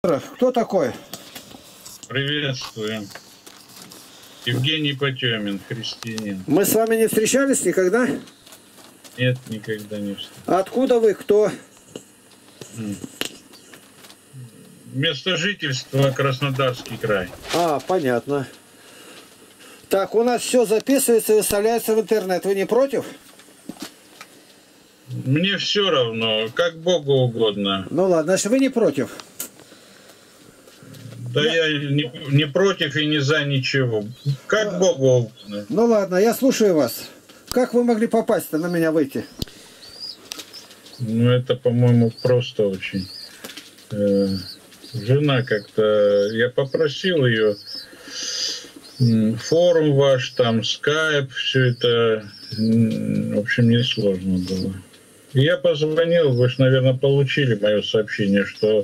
Кто такой? Приветствуем. Евгений Потемин, христианин. Мы с вами не встречались никогда? Нет, никогда не встречались. Откуда вы, кто? Место жительства Краснодарский край. Понятно. Так, у нас все записывается и выставляется в интернет. Вы не против? Мне все равно, как Богу угодно. Ну ладно, значит вы не против. Да я не против и не за ничего. Как Богу угодно. Ну ладно, я слушаю вас. Как вы могли попасть-то на меня выйти? Ну это, по-моему, просто очень. Жена как-то... Я попросил ее... Форум ваш, там, скайп, все это, в общем, несложно было. И я позвонил, вы же, наверное, получили мое сообщение, что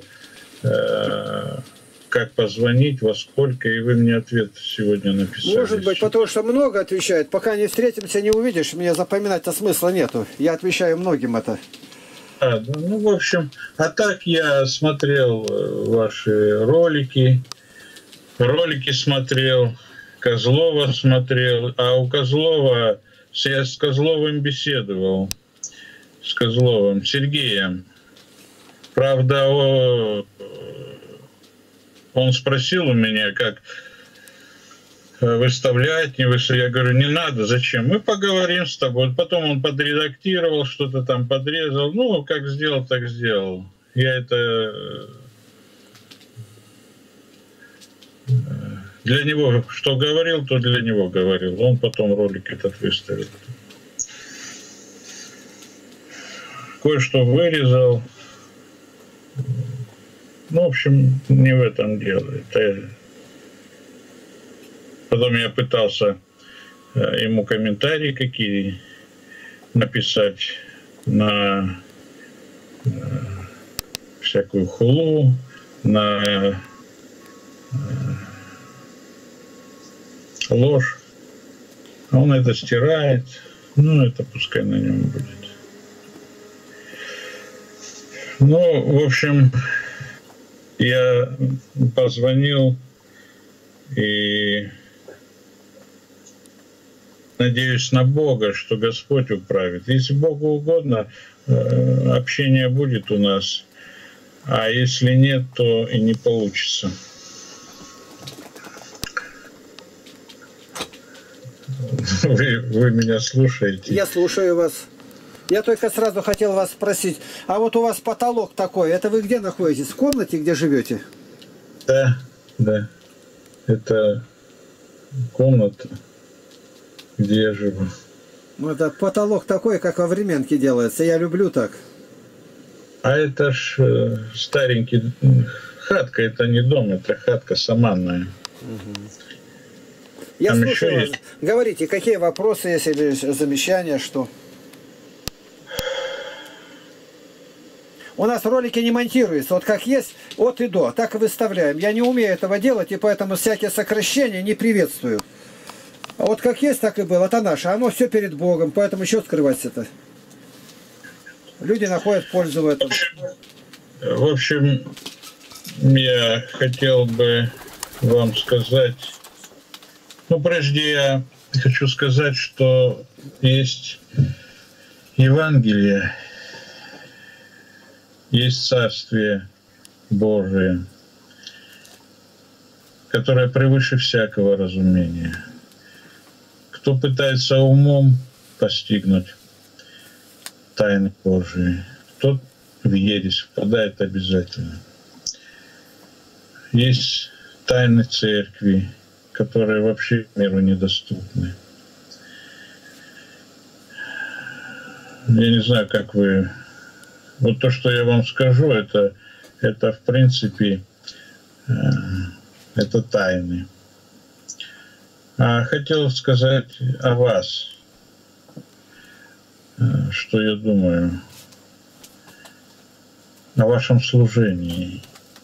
как позвонить, во сколько, и вы мне ответ сегодня написали. Может быть, потому что много отвечает. Пока не встретимся, не увидишь, мне запоминать-то смысла нету. Я отвечаю многим это. Да, ну, в общем, а так я смотрел ваши ролики смотрел, Козлова смотрел, а у Козлова, я с Козловым беседовал, с Козловым, Сергеем. Правда, он спросил у меня, как выставлять, не выставлять. Я говорю, не надо, зачем? Мы поговорим с тобой. Потом он подредактировал, что-то там подрезал. Ну, как сделал, так сделал. Я это... Для него, что говорил, то для него говорил. Он потом ролик этот выставил. Кое-что вырезал. Ну, в общем, не в этом дело. Потом я пытался ему комментарии какие написать на всякую хулу, на ложь. А он это стирает. Ну, это пускай на нем будет. Ну, в общем, я позвонил и надеюсь на Бога, что Господь управит. Если Богу угодно, общение будет у нас. А если нет, то и не получится. Вы меня слушаете? Я слушаю вас. Я только сразу хотел вас спросить, а вот у вас потолок такой, это вы где находитесь? В комнате, где живете? Да, да. Это комната, где я живу. Ну, это потолок такой, как во временке делается. Я люблю так. А это ж старенький... Хатка, это не дом, это хатка саманная. Угу. Я там слушаю вас. Есть... Говорите, какие вопросы есть или замечания, что... У нас ролики не монтируются. Вот как есть, от и до. Так и выставляем. Я не умею этого делать, и поэтому всякие сокращения не приветствую. А вот как есть, так и было. Это наше. Оно все перед Богом. Поэтому еще скрывать-то. Люди находят пользу в этом. В общем, я хотел бы вам сказать... Ну, прежде я хочу сказать, что есть Евангелие, есть Царствие Божие, которое превыше всякого разумения. Кто пытается умом постигнуть тайны Божии, тот в ересь впадает обязательно. Есть тайны церкви, которые вообще миру недоступны. Я не знаю, как вы... Вот то, что я вам скажу, это в принципе, это тайны. А хотел сказать о вас, что я думаю о вашем служении.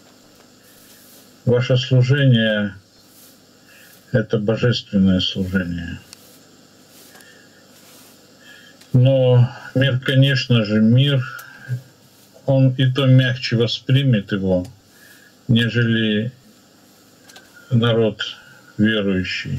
Ваше служение — это божественное служение. Но мир, конечно же, он и то мягче воспримет его, нежели народ верующий.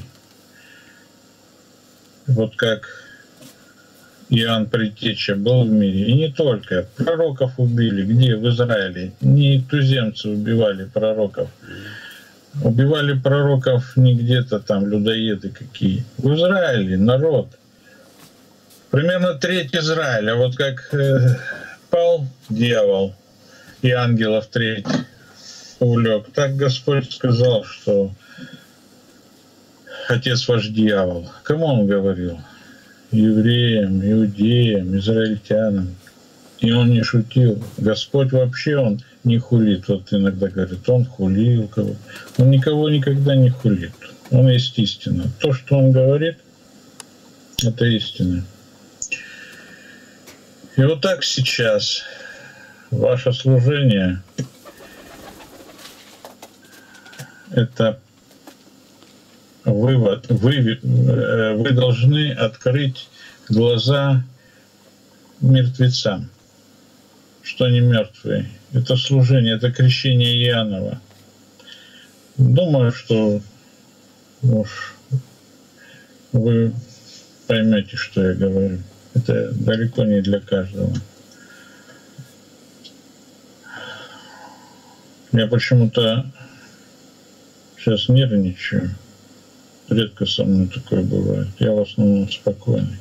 Вот как Иоанн Предтеча был в мире, и не только. Пророков убили. Где? В Израиле. Не туземцы убивали пророков. Убивали пророков не где-то там людоеды какие. В Израиле народ. Примерно треть Израиля. Вот как пал дьявол и ангелов треть увлек, так Господь сказал, что отец ваш дьявол. Кому он говорил? Евреям, иудеям, израильтянам. И он не шутил. Господь вообще, он не хулит. Вот иногда говорит, он хулил кого-то. Он никого никогда не хулит. Он есть истина. То, что он говорит, это истина. И вот так сейчас ваше служение — это вывод. Вы должны открыть глаза мертвецам, что они мертвые. Это служение, это крещение Иоаннова. Думаю, что уж вы поймете, что я говорю. Это далеко не для каждого. Я почему-то сейчас нервничаю. Редко со мной такое бывает. Я в основном спокойный.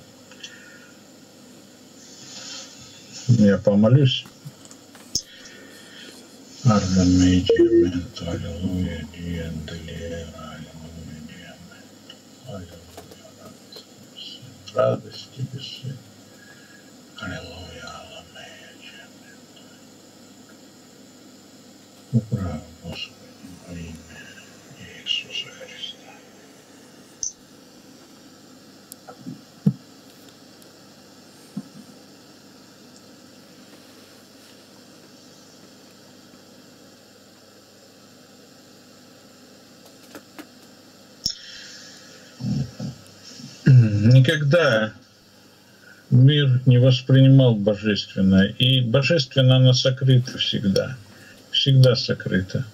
Я помолюсь. Радость тебе, Сын. Аллилуйя, Аллилуйя. Управ, Господи, во имя Иисуса Христа. Никогда мир не воспринимал божественно, и божественно оно сокрыто всегда, всегда сокрыто.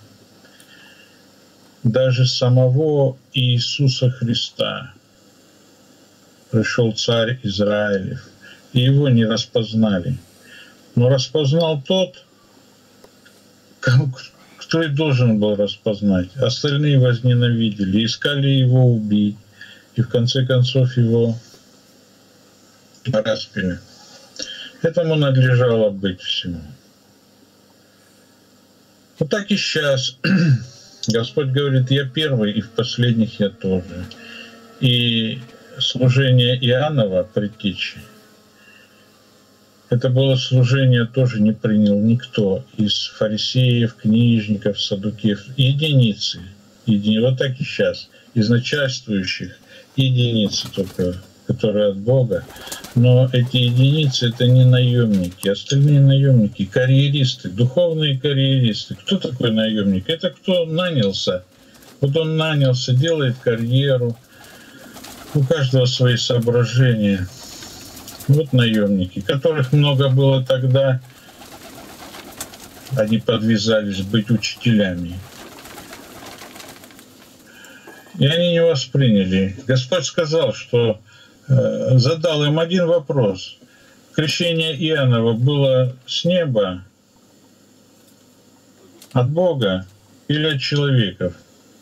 Даже самого Иисуса Христа пришел царь Израилев, и его не распознали. Но распознал тот, кто и должен был распознать. Остальные возненавидели, искали его убить. И в конце концов его распяли. Этому надлежало быть всему. Вот так и сейчас. Господь говорит, я первый, и в последних я тоже. И служение Иоаннова Предтечи, это было служение, тоже не принял никто из фарисеев, книжников, саддукеев. Единицы. Вот так и сейчас. Из начальствующих единицы только, которые от Бога. Но эти единицы — это не наемники. Остальные наемники — карьеристы, духовные карьеристы. Кто такой наемник? Это кто нанялся. Вот он нанялся, делает карьеру. У каждого свои соображения. Вот наемники, которых много было тогда. Они подвязались быть учителями. И они не восприняли. Господь сказал, что задал им один вопрос. Крещение Иоаннова было с неба, от Бога или от человеков?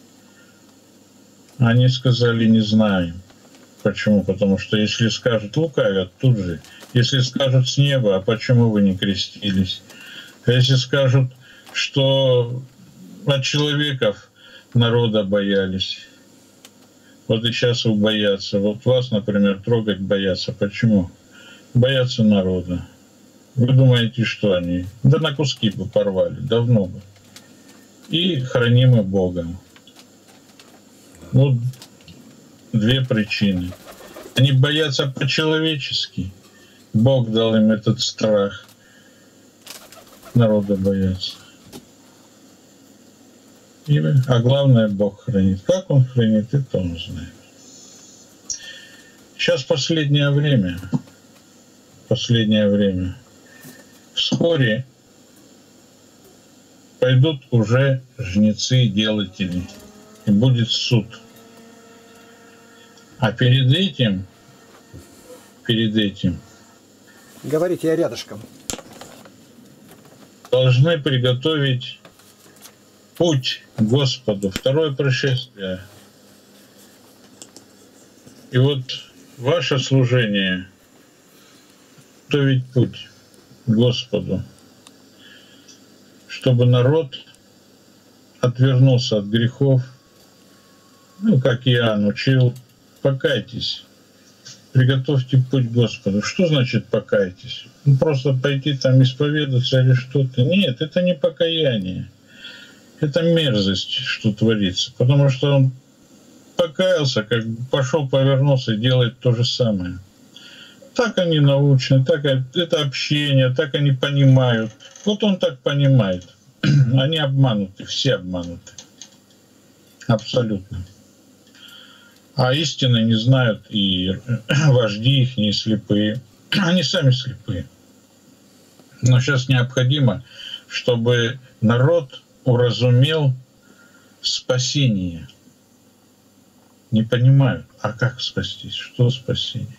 Они сказали, не знаем. Почему? Потому что если скажут, лукавят тут же. Если скажут с неба, а почему вы не крестились? А если скажут, что от человеков народа боялись? Вот и сейчас вы боятся. Вот вас, например, трогать боятся. Почему? Боятся народа. Вы думаете, что они? Да на куски бы порвали, давно бы. И хранимы Богом. Вот две причины. Они боятся по-человечески. Бог дал им этот страх. Народа боятся. А главное, Бог хранит. Как Он хранит, это Он знает. Сейчас последнее время. Вскоре пойдут уже жнецы и делатели, и будет суд. А перед этим, Говорите, я рядышком. должны приготовить путь к Господу, второе пришествие. И вот ваше служение — готовить путь к Господу, чтобы народ отвернулся от грехов, ну, как Иоанн учил, покайтесь, приготовьте путь к Господу. Что значит покайтесь? Ну, просто пойти там исповедаться или что-то? Нет, это не покаяние. Это мерзость, что творится. Потому что он покаялся, как бы пошел, повернулся и делает то же самое. Так они научены, так это общение, так они понимают. Вот он так понимает. Они обмануты, все обмануты. Абсолютно. А истины не знают и вожди их не слепые. Они сами слепые. Но сейчас необходимо, чтобы народ уразумел спасение. Не понимают, а как спастись, что спасение.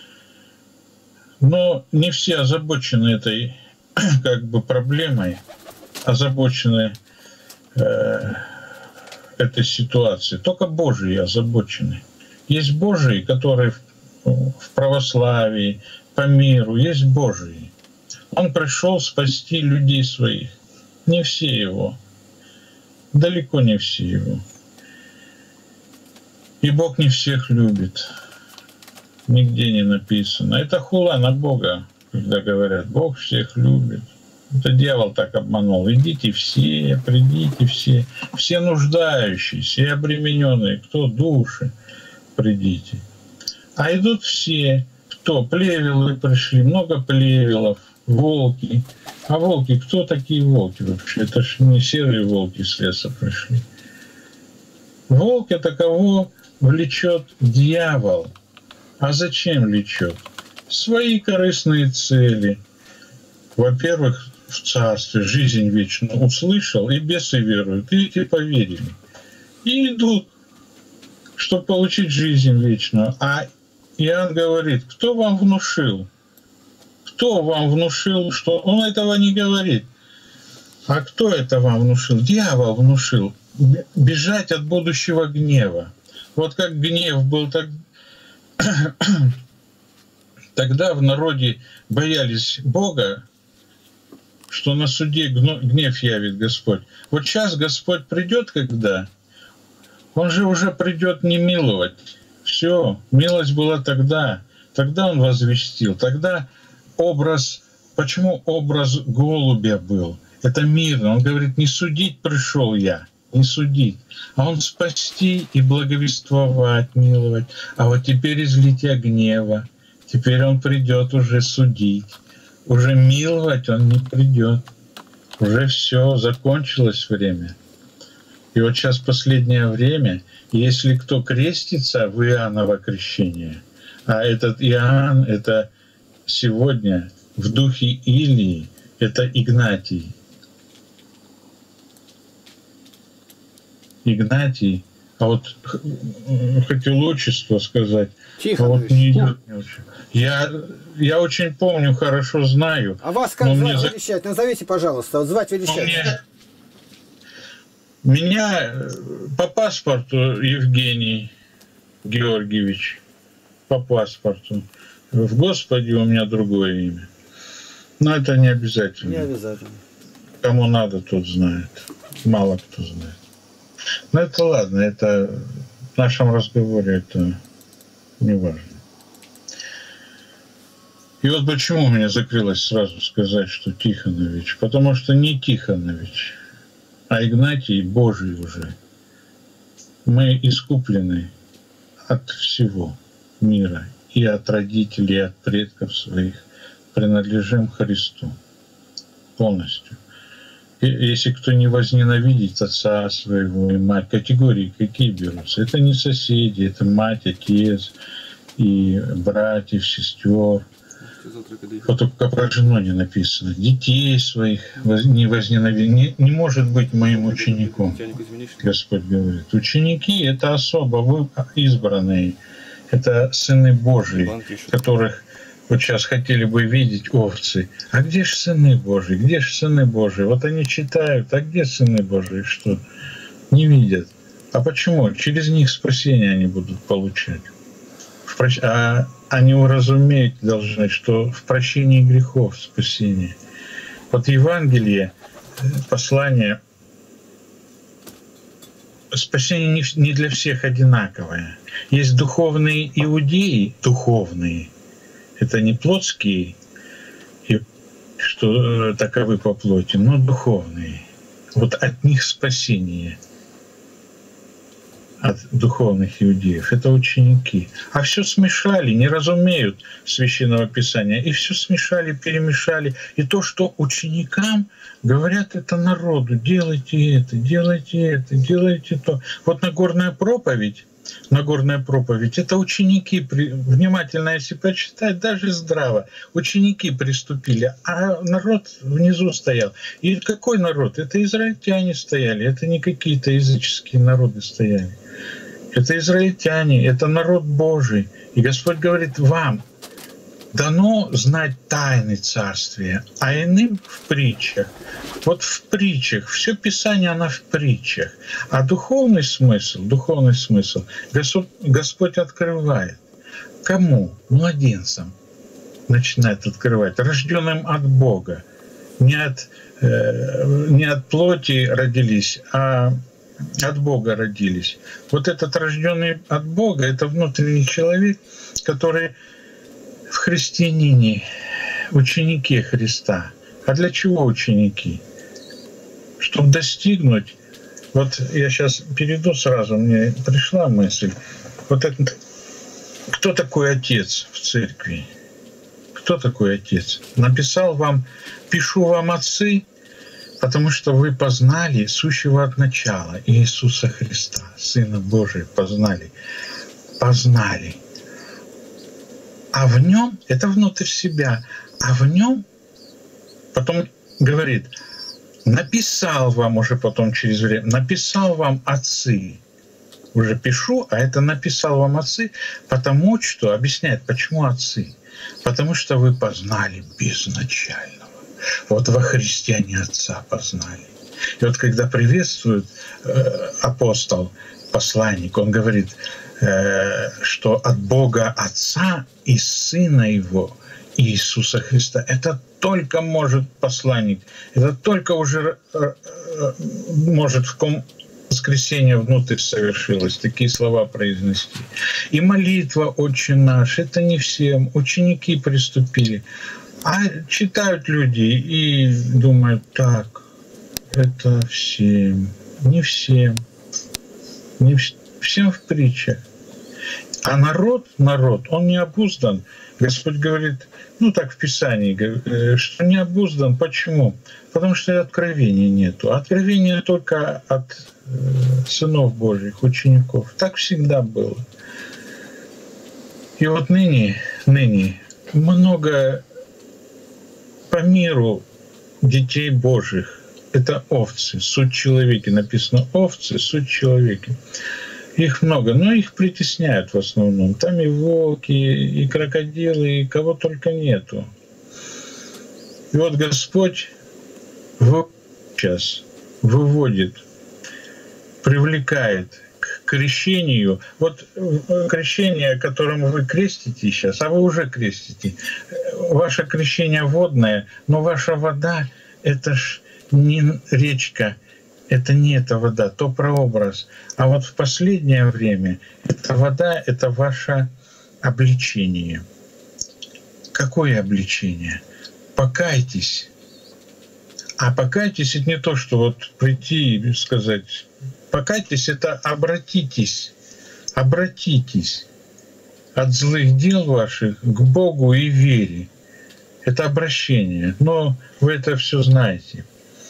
Но не все озабочены этой как бы проблемой, озабочены этой ситуацией. Только Божьи озабочены. Есть Божьи, которые в православии, по миру, есть Божьи. Он пришел спасти людей своих. Не все его. Далеко не все его. И Бог не всех любит. Нигде не написано. Это хула на Бога, когда говорят, Бог всех любит. Это дьявол так обманул. Идите все, придите все. Все нуждающиеся и обремененные. Кто? Души. Придите. А идут все. Кто? Плевелы пришли. Много плевелов. Волки. А волки, кто такие волки вообще? Это же не серые волки с леса пришли. Волк — это кого влечет дьявол. А зачем влечет? Свои корыстные цели. Во-первых, в царстве жизнь вечную услышал, и бесы веруют, и эти поверили. И идут, чтобы получить жизнь вечную. А Иоанн говорит, кто вам внушил? Кто вам внушил, что... Он этого не говорит. А кто это вам внушил? Дьявол внушил. Бежать от будущего гнева. Вот как гнев был, тогда в народе боялись Бога, что на суде гнев явит Господь. Вот сейчас Господь придет, когда? Он же уже придет не миловать. Все, милость была тогда. Тогда Он возвестил. Тогда образ... Почему образ голубя был? Это мирно. Он говорит, не судить пришел я. Не судить, а он спасти и благовествовать, миловать. А вот теперь излития гнева, теперь он придет уже судить. Уже миловать он не придет. Уже все, закончилось время. И вот сейчас последнее время, если кто крестится в Иоанново крещение, а этот Иоанн — это сегодня в духе Илии, это Игнатий. Игнатий, а вот хотел отчество сказать, а вот не идет не очень. Я очень помню, хорошо знаю. А вас как звать, величать? Назовите, пожалуйста, вот звать величать. Меня по паспорту Евгений Георгиевич, по паспорту. В Господе у меня другое имя. Но это не обязательно. Не обязательно. Кому надо, тот знает. Мало кто знает. Но это ладно, это в нашем разговоре это не важно. И вот почему у меня закрылось сразу сказать, что Тихонович. Потому что не Тихонович, а Игнатий Божий уже. Мы искуплены от всего мира. И от родителей, и от предков своих. Принадлежим Христу полностью. Если кто не возненавидит отца своего и мать, категории какие берутся? Это не соседи, это мать, отец, и братьев, сестер. Вот только про жену не написано. Детей своих не возненавидеть. Не может быть моим учеником, Господь говорит. Ученики — это особо избранные. Это сыны Божьи, которых вот сейчас хотели бы видеть овцы. А где же сыны Божьи? Где же сыны Божьи? Вот они читают, а где сыны Божьи? Что? Не видят. А почему? Через них спасение они будут получать. А они уразуметь должны, что в прощении грехов спасение. Вот Евангелие, послание, спасение не для всех одинаковое. Есть духовные иудеи, духовные. Это не плотские, что таковы по плоти, но духовные. Вот от них спасение. От духовных иудеев. Это ученики. А все смешали, не разумеют Священного Писания. И все смешали, перемешали. И то, что ученикам говорят, это народу. Делайте это, делайте это, делайте то. Вот Нагорная проповедь, это ученики, внимательно если почитать, даже здраво, ученики приступили, а народ внизу стоял. И какой народ? Это израильтяне стояли, это не какие-то языческие народы стояли. Это израильтяне, это народ Божий. И Господь говорит, вам дано знать тайны Царствия, а иным в притчах. Вот в притчах, все Писание, оно в притчах. А духовный смысл Господь открывает. Кому? Младенцам начинает открывать, рожденным от Бога. Не от плоти родились, а от Бога родились. Вот этот рожденный от Бога — это внутренний человек, который в христианине, ученики Христа. А для чего ученики? Чтобы достигнуть, вот я сейчас перейду сразу, мне пришла мысль, вот это, кто такой Отец в церкви? Кто такой Отец? Написал вам, пишу вам, отцы, потому что вы познали сущего от начала Иисуса Христа, Сына Божия, познали. А в нем, это внутрь себя, а в нем, потом говорит, написал вам уже потом через время, написал вам отцы. Уже пишу, а это написал вам отцы, потому что, объясняет, почему отцы. Потому что вы познали безначального. Вот во Христе они Отца познали. И вот когда приветствует апостол, посланник, он говорит, что от Бога Отца и Сына Его, Иисуса Христа, это только может посланник, это только уже может в ком воскресение внутрь совершилось, такие слова произнести. И молитва «Отче наш» — это не всем, ученики приступили. А читают люди и думают, так, это всем, не всем, не всем в притчах. А народ, он не обуздан. Господь говорит, ну так в Писании, что не обуздан. Почему? Потому что откровения нету. Откровения только от сынов Божьих, учеников. Так всегда было. И вот ныне много по миру детей Божьих. Это овцы, суть человеки. Написано овцы, суть человеки. Их много, но их притесняют в основном. Там и волки, и крокодилы, и кого только нету. И вот Господь сейчас выводит, привлекает к крещению. Вот крещение, которым вы крестите сейчас, а вы уже крестите. Ваше крещение водное, но ваша вода — это ж не речка, это не эта вода, то прообраз. А вот в последнее время эта вода — это ваше обличение. Какое обличение? Покайтесь. А покайтесь — это не то, что вот прийти и сказать. Покайтесь — это обратитесь. Обратитесь от злых дел ваших к Богу и вере. Это обращение. Но вы это все знаете.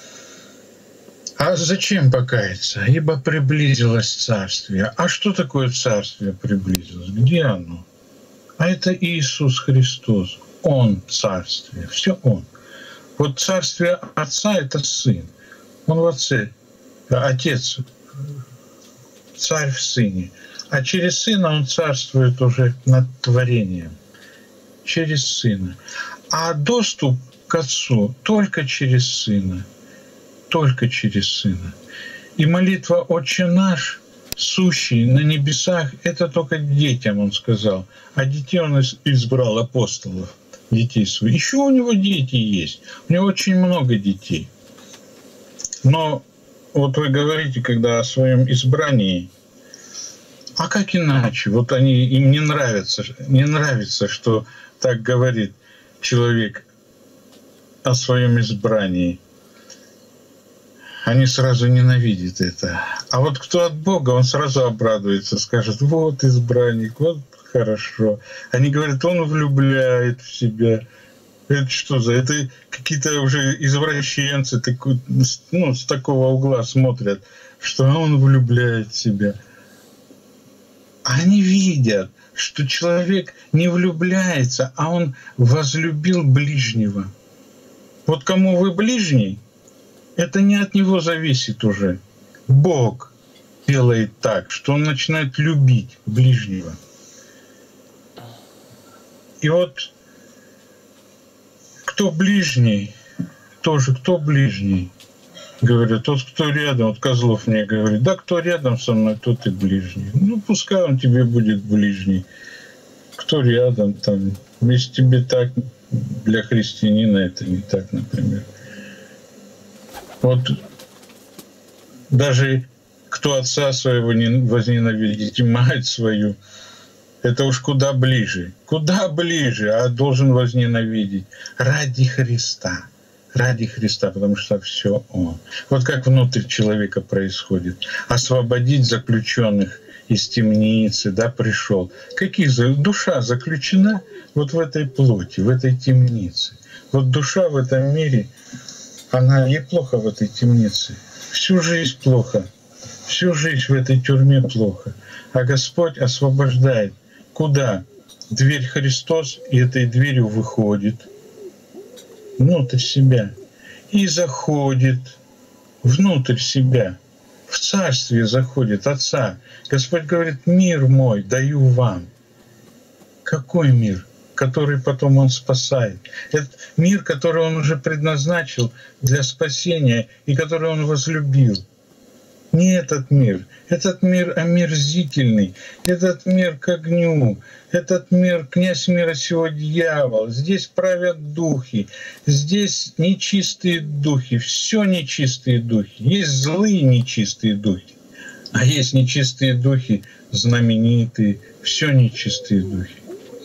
А зачем покаяться? Ибо приблизилось Царствие. А что такое Царствие приблизилось? Где оно? А это Иисус Христос. Он царствие, все Он. Вот царствие Отца – это Сын. Он в Отце, Отец, Царь в Сыне. А через Сына Он царствует уже над творением. Через Сына. А доступ к Отцу только через Сына. Только через Сына. И молитва «Отче наш», сущий на небесах, это только детям Он сказал. А детей Он избрал, апостолов, детей своих. Еще у Него дети есть. У Него очень много детей. Но вот вы говорите, когда о своем избрании, а как иначе? Вот им не нравится, что так говорит человек о своем избрании. Они сразу ненавидят это. А вот кто от Бога, он сразу обрадуется, скажет: вот избранник, вот хорошо. Они говорят: он влюбляет в себя. Это что за? Это какие-то уже извращенцы, с такого угла смотрят, что он влюбляет в себя. Они видят, что человек не влюбляется, а он возлюбил ближнего. Вот кому вы ближний, это не от него зависит уже. Бог делает так, что он начинает любить ближнего. И вот кто ближний, тоже кто ближний, говорят, тот, кто рядом, вот Козлов мне говорит: да кто рядом со мной, тот и ближний. Ну, пускай он тебе будет ближний. Кто рядом там, если тебе так, для христианина это не так, например. Вот даже кто отца своего не возненавидит и мать свою, это уж куда ближе, а должен возненавидеть ради Христа, потому что все Он. Вот как внутрь человека происходит. Освободить заключенных из темницы, да, пришел. Душа заключена вот в этой плоти, в этой темнице. Вот душа в этом мире, она неплохо в этой темнице. Всю жизнь плохо. Всю жизнь в этой тюрьме плохо. А Господь освобождает. Куда? Дверь Христос, и этой дверью выходит внутрь себя. И заходит внутрь себя. В царствие заходит Отца. Господь говорит: мир мой даю вам. Какой мир? Который потом Он спасает. Это мир, который Он уже предназначил для спасения и который Он возлюбил. Не этот мир. Этот мир омерзительный. Этот мир к огню. Этот мир, князь мира сего, дьявол. Здесь правят духи. Здесь нечистые духи. Все нечистые духи. Есть злые нечистые духи. А есть нечистые духи знаменитые. Все нечистые духи.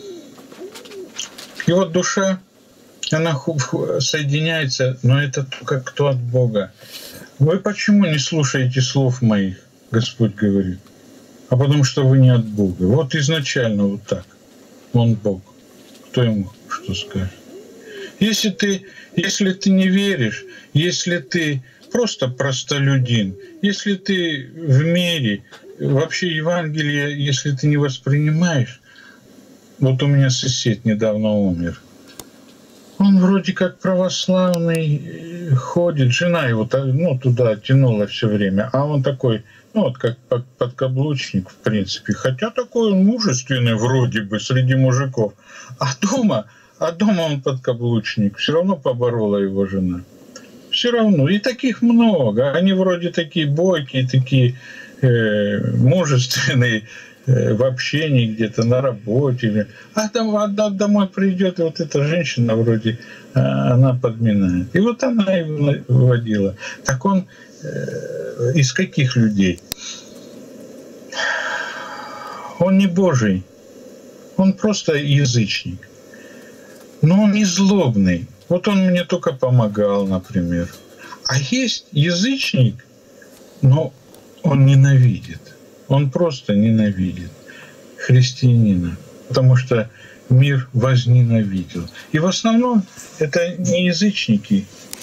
И вот душа, она соединяется, но это только кто от Бога. Вы почему не слушаете слов моих, Господь говорит? А потому что вы не от Бога. Вот изначально вот так. Он Бог. Кто ему что скажет? Если ты не веришь, если ты просто простолюдин, если ты в мире, вообще Евангелие, если ты не воспринимаешь. Вот у меня сосед недавно умер. Он вроде как православный, ходит, жена его туда тянула все время, а он такой, как подкаблучник, в принципе. Хотя такой он мужественный вроде бы среди мужиков. А дома он подкаблучник. Все равно поборола его жена. Все равно. И таких много. Они вроде такие бойкие, такие мужественные, в общении где-то, на работе. А домой придет, и вот эта женщина вроде, она подминает. И вот она его выводила. Так он из каких людей? Он не Божий. Он просто язычник. Но он не злобный. Вот он мне только помогал, например. А есть язычник, но он ненавидит. Он просто ненавидит христианина, потому что мир возненавидел. И в основном это не язычники.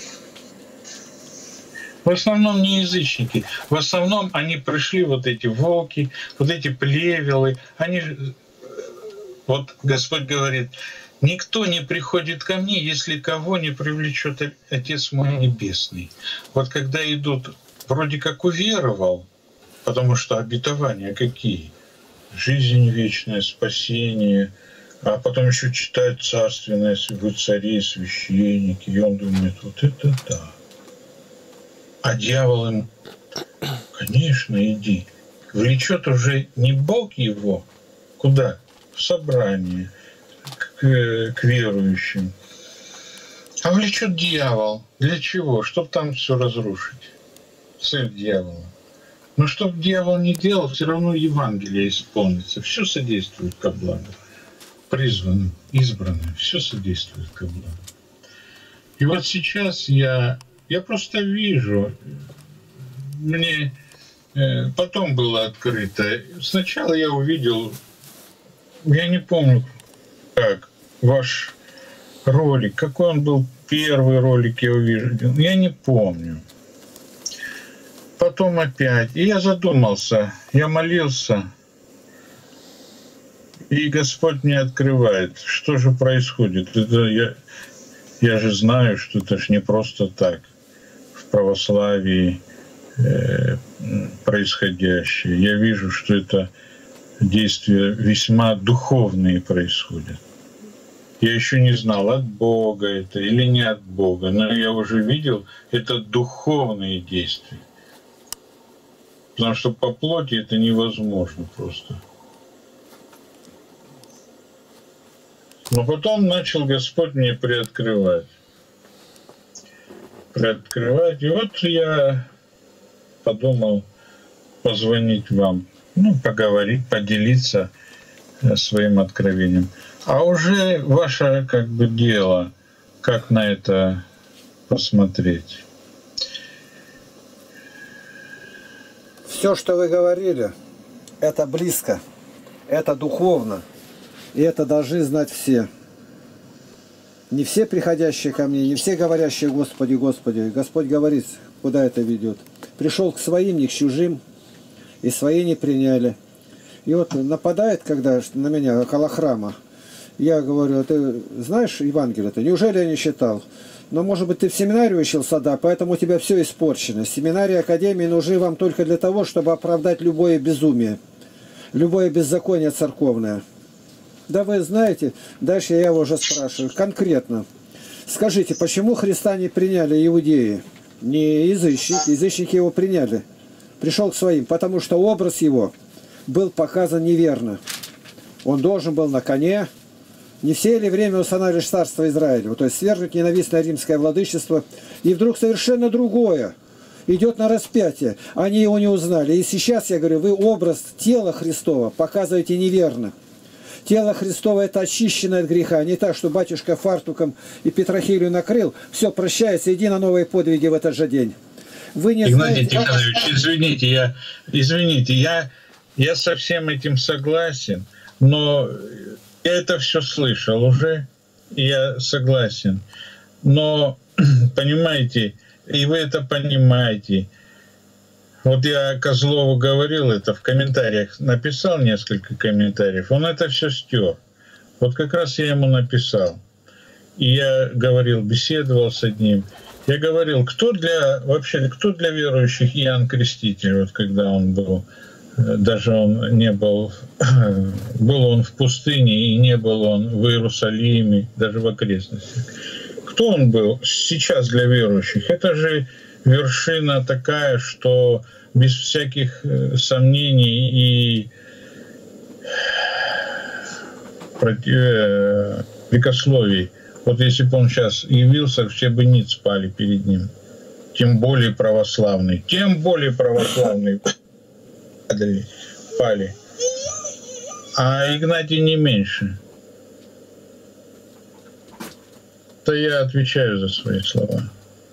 В основном не язычники. В основном они пришли, вот эти волки, вот эти плевелы. Вот Господь говорит: никто не приходит ко мне, если кого не привлечет Отец мой Небесный. Вот когда идут, вроде как уверовал, потому что обетования какие? Жизнь вечная, спасение, а потом еще читает царственное, вы цари, священники, и он думает, вот это да. А дьявол им, конечно, иди. Влечет уже не Бог его, куда? В собрание, к верующим. А влечет дьявол. Для чего? Чтобы там все разрушить. Цель дьявола. Но чтобы дьявол не делал, все равно Евангелие исполнится. Все содействует ко благу. Призванным, избранным, все содействует ко благу. И вот сейчас я просто вижу, мне потом было открыто. Сначала я увидел, я не помню, как, ваш ролик, какой он был, первый ролик я увидел, я не помню. Потом опять. И я задумался, я молился, и Господь мне открывает, что же происходит. Это я же знаю, что это же не просто так в православии происходящее. Я вижу, что это действия весьма духовные происходят. Я еще не знал, от Бога это или не от Бога, но я уже видел, это духовные действия. Потому что по плоти это невозможно просто. Но потом начал Господь мне приоткрывать. И вот я подумал позвонить вам, поговорить, поделиться своим откровением. А уже ваше дело, как на это посмотреть. Все, что вы говорили, это близко, это духовно, и это должны знать все. Не все приходящие ко мне, не все говорящие «Господи, Господи». Господь говорит, куда это ведет. Пришел к своим, не к чужим, и свои не приняли. И вот нападает, когда на меня около храма, я говорю, ты знаешь Евангелие-то? Неужели я не читал? Но, может быть, ты в семинарию учился, да, поэтому у тебя все испорчено. Семинарии, академии нужны вам только для того, чтобы оправдать любое безумие, любое беззаконие церковное. Да вы знаете, дальше я его уже спрашиваю, конкретно. Скажите, почему Христа не приняли иудеи? Не язычники, язычники его приняли. Пришел к своим, потому что образ его был показан неверно. Он должен был на коне. Не все ли время устанавливаешь царство Израилева, то есть свергнуть ненавистное римское владычество, и вдруг совершенно другое идет на распятие. Они его не узнали. И сейчас, я говорю, вы образ тела Христова показываете неверно. Тело Христово – это очищенное от греха. Не так, что батюшка фартуком и петрохилью накрыл, все, прощается, иди на новые подвиги в этот же день. Вы не Игнатий знаете... Тихонович, извините, я со всем этим согласен, но я это все слышал уже, и я согласен. Но, понимаете, и вы это понимаете. Вот я Козлову говорил это, в комментариях написал несколько комментариев, он это все стер. Вот как раз я ему написал. И я говорил, беседовал с одним. Я говорил, кто для верующих Иоанн Креститель, вот когда он был, даже он не был, был он в пустыне, и не был он в Иерусалиме, даже в окрестностях. Кто он был сейчас для верующих? Это же вершина такая, что без всяких сомнений и прикословий. Вот если бы он сейчас явился, все бы ниц спали перед ним. Тем более православный. Пали. А Игнатий не меньше. То я отвечаю за свои слова.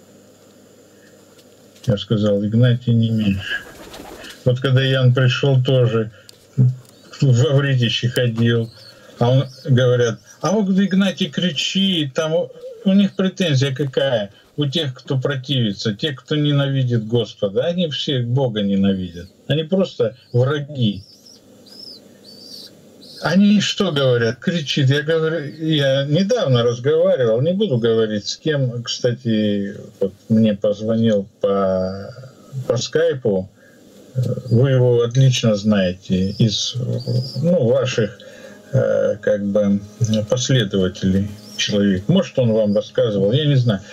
Я сказал, Игнатий не меньше. Вот когда Ян пришел, тоже во вретище ходил. А он, говорят, а вот Игнатий кричит, там у них претензия какая? У тех, кто противится, тех, кто ненавидит Господа, они все Бога ненавидят. Они просто враги. Они что говорят? Кричит. Я говорю, я недавно разговаривал, не буду говорить с кем. Кстати, вот мне позвонил по скайпу. Вы его отлично знаете из ваших как бы последователей человек. Может, он вам рассказывал, я не знаю.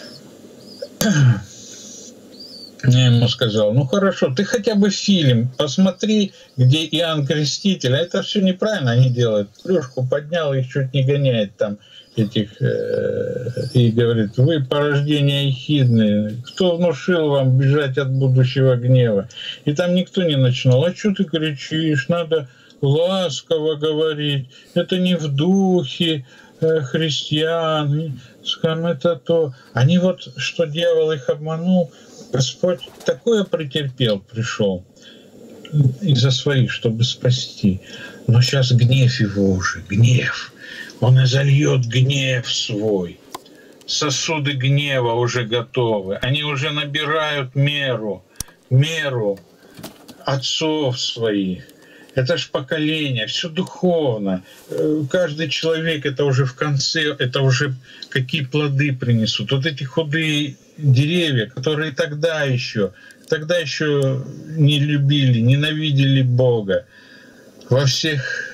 Я ему сказал, ну хорошо, ты хотя бы фильм посмотри, где Иоанн Креститель. А это все неправильно они делают. Плюшку поднял, их чуть не гоняет там этих. И говорит, вы порождение ехидные. Кто внушил вам бежать от будущего гнева? И там никто не начинал. А что ты кричишь? Надо ласково говорить. Это не в духе христиан. Это то. Они вот, что дьявол их обманул, Господь такое претерпел, пришел из-за своих, чтобы спасти. Но сейчас гнев его уже, гнев. Он изольет гнев свой. Сосуды гнева уже готовы. Они уже набирают меру отцов своих. Это ж поколение, все духовно. Каждый человек, это уже в конце, это уже какие плоды принесут. Вот эти худые деревья, которые тогда еще не любили, ненавидели Бога во всех,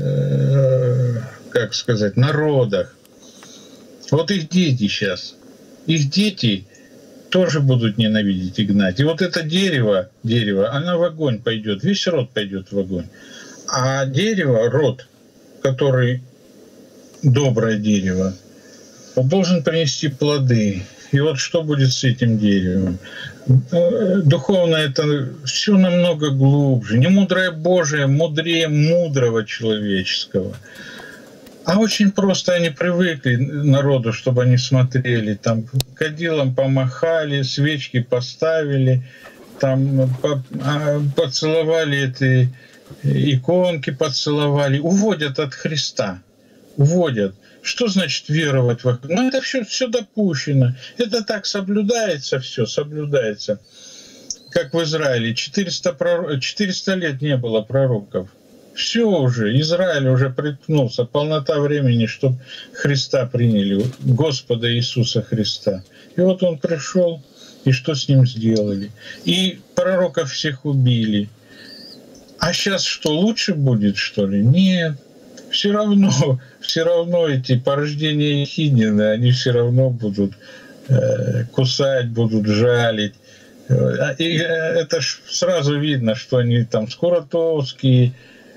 как сказать, народах. Вот их дети сейчас, их дети тоже будут ненавидеть и гнать. И вот это дерево, оно в огонь пойдет, весь род пойдет в огонь. А дерево, род, который доброе дерево, он должен принести плоды. И вот что будет с этим деревом? Духовно это все намного глубже. Не мудрое Божие, мудрее мудрого человеческого. А очень просто они привыкли народу, чтобы они смотрели, там кадилом помахали, свечки поставили, там поцеловали эти иконки, поцеловали, уводят от Христа, уводят. Что значит веровать в... Ну, это все допущено. Это так соблюдается, все соблюдается. Как в Израиле. 400 лет не было пророков. Все уже, Израиль уже приткнулся, полнота времени, чтобы Христа приняли, Господа Иисуса Христа. И вот Он пришел, и что с Ним сделали? И пророков всех убили. А сейчас что, лучше будет, что ли? Нет. Все равно эти порождения ехиднины, они все равно будут кусать, будут жалить. И это ж сразу видно, что они там скоротовские,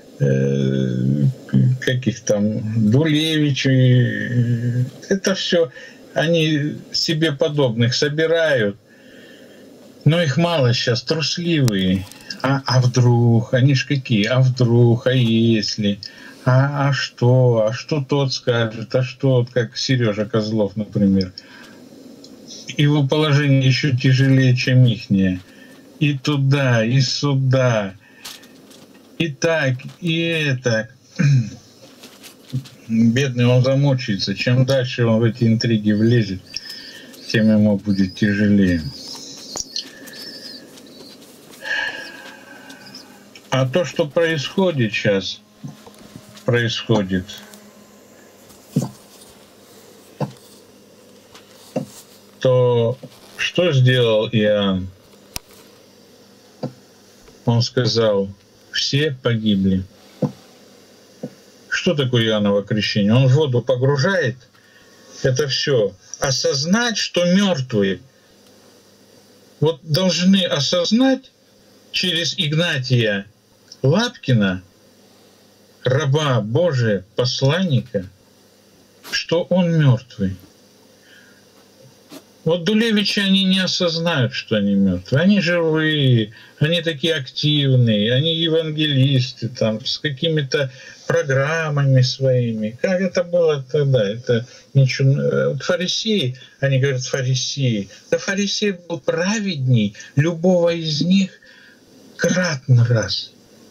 каких там Дулевичи, это все они себе подобных собирают, но их мало сейчас, трусливые. А вдруг, они ж какие, а вдруг, а если, а что тот скажет, а что, как Сережа Козлов, например. Его положение еще тяжелее, чем ихнее. И туда, и сюда. И так, и это. Бедный, он замучается. Чем дальше он в эти интриги влезет, тем ему будет тяжелее. А то, что происходит сейчас, то что сделал Иоанн? Он сказал, все погибли. Что такое Иоанново крещение? Он в воду погружает это все. Осознать, что мертвые. Вот должны осознать через Игнатия Лапкина, раба Божия, посланника, что он мертвый. Вот Дулевичи, они не осознают, что они мертвые. Они живые, они такие активные, они евангелисты, там, с какими-то программами своими. Как это было тогда? Это ничего. Фарисеи, они говорят, фарисеи. Да фарисей был праведней любого из них кратно раз.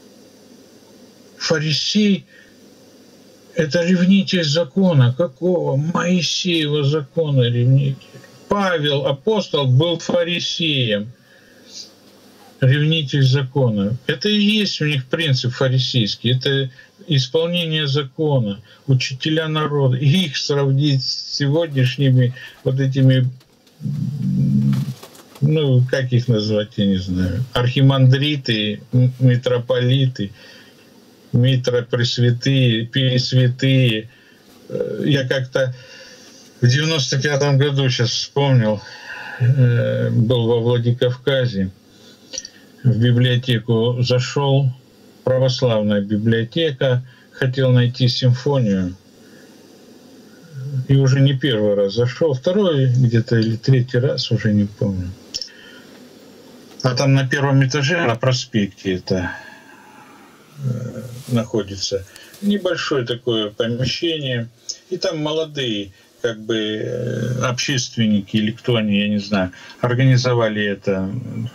Фарисей — это ревнитель закона. Какого? Моисеева закона ревнитель. Павел, апостол, был фарисеем, ревнитель закона. Это и есть у них принцип фарисейский. Это исполнение закона, учителя народа, и их сравнить с сегодняшними вот этими, ну, как их назвать, я не знаю, архимандриты, митрополиты, митропресвятые, пересвятые. Я как-то в 95-м году, сейчас вспомнил, был во Владикавказе, в библиотеку зашел, православная библиотека, хотел найти симфонию, и уже не первый раз зашел, второй где-то или третий раз, уже не помню. А там на первом этаже, на проспекте это находится небольшое такое помещение, и там молодые как бы общественники или кто они, я не знаю, организовали это.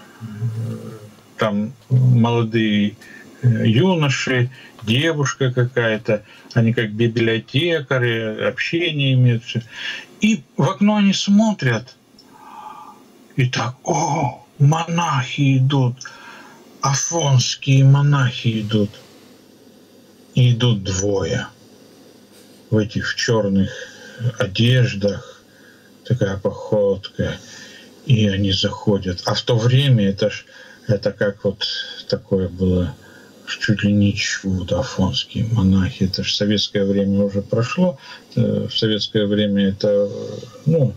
Там молодые юноши, девушка какая-то, они как библиотекари, общение имеют. И в окно они смотрят, и так, о, монахи идут, афонские монахи идут. И идут двое в этих черных одеждах, такая походка, и они заходят. А в то время это как вот такое было, чуть ли не чудо, афонские монахи. Это же советское время уже прошло. В советское время это, ну,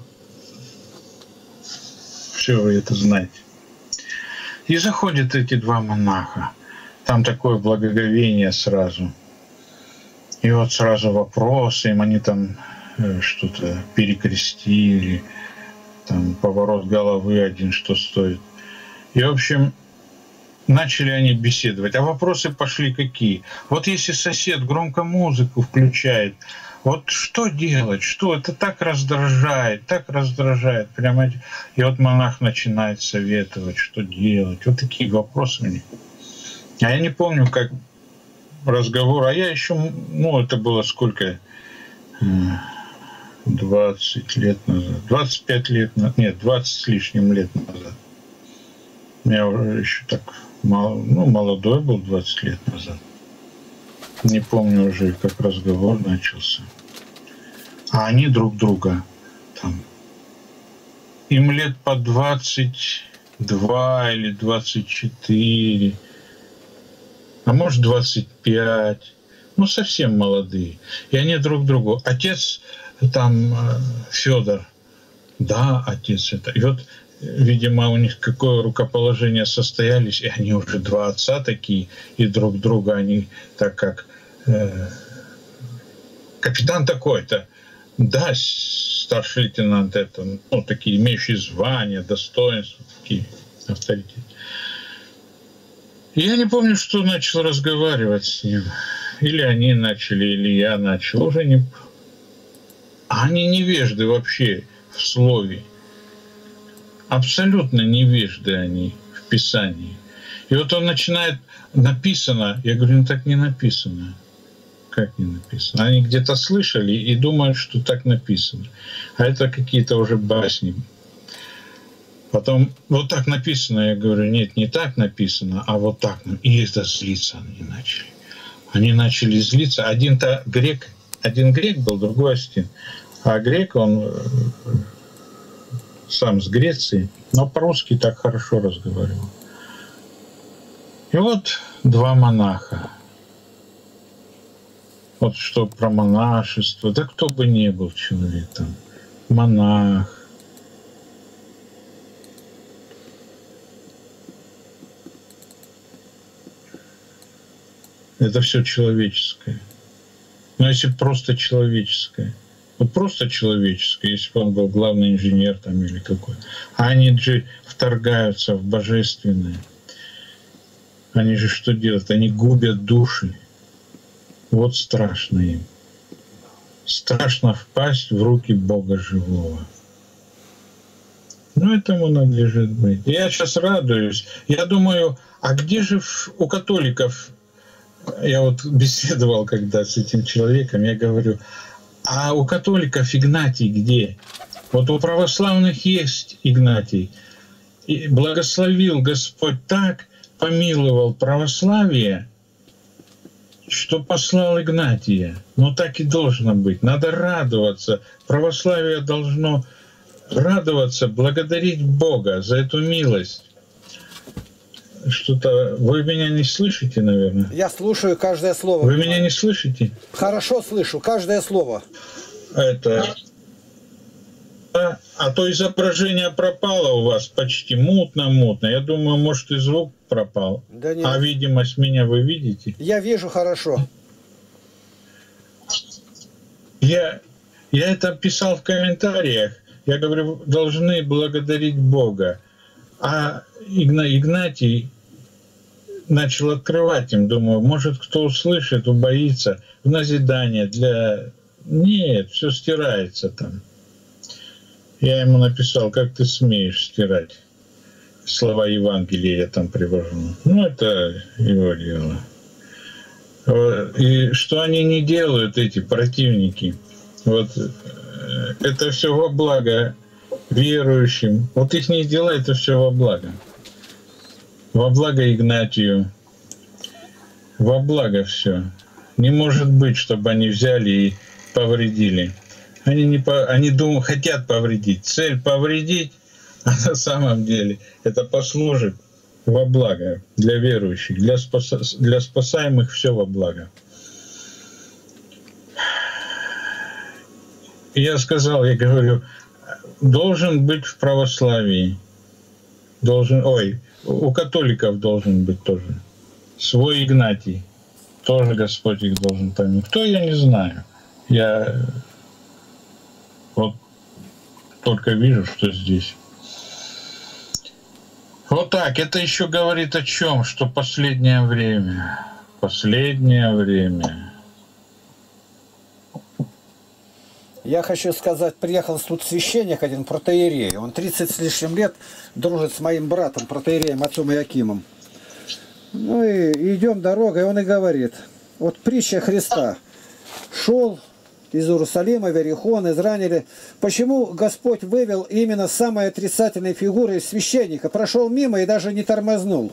все вы это знаете. И заходят эти два монаха. Там такое благоговение сразу. И вот сразу вопросы, им они там что-то перекрестили, там поворот головы один что стоит. И, в общем, начали они беседовать. А вопросы пошли какие? Вот если сосед громко музыку включает, вот что делать? Что? Это так раздражает. Прямо. И вот монах начинает советовать, что делать. Вот такие вопросы у них. А я не помню, как разговор. А я еще, ну, это было сколько? 20 лет назад. 25 лет назад. Нет, 20 с лишним лет назад. Я уже еще так молодой был 20 лет назад. Не помню уже, как разговор начался. А они друг друга там. Им лет по 22 или 24, а может 25. Ну, совсем молодые. И они друг другу. Отец там Федор. Да, отец это. И вот, видимо, у них какое рукоположение состоялись, и они уже два отца такие, и друг друга они так как капитан такой-то, да, старший лейтенант это, ну, такие имеющие звания, достоинства, такие авторитеты. И я не помню, что начал разговаривать с ним. Или они начали, или я начал. Уже не... Они невежды вообще в слове. Абсолютно невежды они в Писании. И вот он начинает, написано, я говорю, ну так не написано. Как не написано? Они где-то слышали и думают, что так написано. А это какие-то уже басни. Потом, вот так написано, я говорю, нет, не так написано, а вот так. И это злиться они начали. Они начали злиться. Один грек был, другой Астин. А грек, он сам с Греции, но по-русски так хорошо разговаривал. И вот два монаха. Вот что про монашество. Да кто бы ни был человек там. Монах. Это все человеческое. Но если просто человеческое. Вот просто человеческое, если бы он был главный инженер там или какой. А они же вторгаются в божественное. Они же что делают? Они губят души. Вот страшно им. Страшно впасть в руки Бога живого. Ну, этому надлежит быть. Я сейчас радуюсь. Я думаю, а где же у католиков... Я вот беседовал когда с этим человеком, я говорю, а у католиков Игнатий где? Вот у православных есть Игнатий. И благословил Господь так, помиловал православие, что послал Игнатия. Но так и должно быть. Надо радоваться. Православие должно радоваться, благодарить Бога за эту милость. Что-то... Вы меня не слышите, наверное? Я слушаю каждое слово. Вы меня не слышите? Хорошо слышу, каждое слово. Это... А то изображение пропало у вас почти мутно-мутно. Я думаю, может, и звук пропал. Да нет. А видимость меня вы видите? Я вижу хорошо. Я это писал в комментариях. Я говорю, должны благодарить Бога. А Игнатий начал открывать им. Думаю, может, кто услышит, убоится. В назидание для... Нет, все стирается там. Я ему написал, как ты смеешь стирать. Слова Евангелия я там привожу. Ну, это его дело. И что они не делают, эти противники, вот это все во благо верующим. Вот их не дела, это все во благо. Во благо Игнатию. Во благо все. Не может быть, чтобы они взяли и повредили. Они думают, хотят повредить. Цель повредить, а на самом деле это послужит во благо для верующих, для спасаемых все во благо. Я сказал, я говорю, должен быть в православии, у католиков должен быть тоже свой Игнатий, тоже Господь их должен помнить. Кто, я не знаю. Я вот только вижу, что здесь. Вот так. Это еще говорит о чем? Что последнее время. Я хочу сказать, приехал тут священник один, протоиерей. Он 30 с лишним лет дружит с моим братом, протоиереем, отцом Иакимом. Ну и идем дорогой, он и говорит. Вот притча Христа. Шел из Иерусалима, в Иерихон, изранили. Почему Господь вывел именно самые отрицательные фигуры из священника? Прошел мимо и даже не тормознул.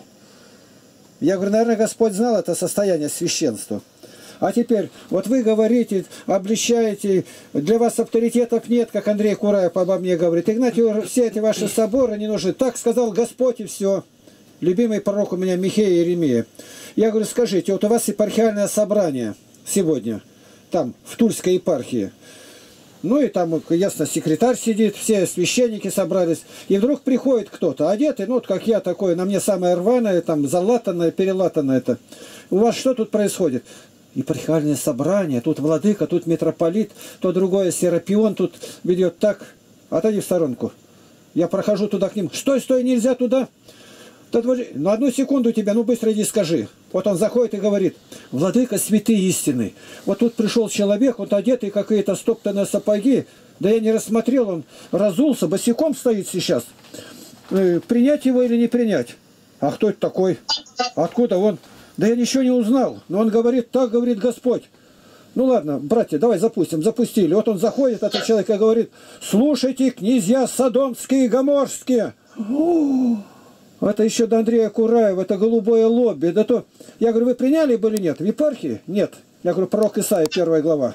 Я говорю, наверное, Господь знал это состояние священства. А теперь, вот вы говорите, обличаете, для вас авторитетов нет, как Андрей Кураев обо мне говорит. Игнатий, все эти ваши соборы не нужны. Так сказал Господь, и все. Любимый пророк у меня Михея Иеремия. Я говорю, скажите, вот у вас епархиальное собрание сегодня, там, в Тульской епархии. Ну и там, ясно, секретарь сидит, все священники собрались. И вдруг приходит кто-то, одетый, ну вот как я такой, на мне самое рваное, там, залатанное, перелатанное это. У вас что тут происходит? Епархиальное собрание, тут владыка, тут митрополит, то другое Серапион тут ведет так. Отойди в сторонку. Я прохожу туда к ним. Стой, нельзя туда. Ну, одну секунду тебя, ну быстро иди скажи. Вот он заходит и говорит, владыка святые истины. Вот тут пришел человек, вот одетый какие-то стоптанные сапоги. Да я не рассмотрел, он разулся, босиком стоит сейчас. Принять его или не принять? А кто это такой? Откуда он? Да я ничего не узнал. Но он говорит, так говорит Господь. Ну ладно, братья, давай запустим. Запустили. Вот он заходит, этот человек, и говорит, слушайте, князья Содомские и Гоморские. Это еще до Андрея Кураева, это голубое лобби. Да то... Я говорю, вы приняли бы или нет? В епархии? Нет. Я говорю, пророк Исаия, 1 глава.